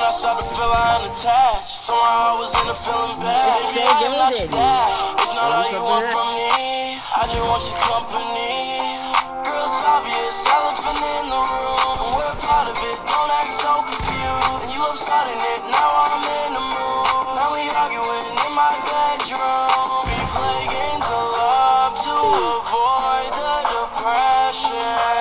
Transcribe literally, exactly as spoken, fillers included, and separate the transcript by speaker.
Speaker 1: I started to feel I unattached. Somehow I was in a feeling bad. Baby, I am not your dad. It's not all you want from me. I just want your company. Girl, it's obvious, elephant in the room. We're a part of it, don't act so confused. And you love starting it, now I'm in the mood. Now we arguing in my bedroom. We play games of love to avoid the depression.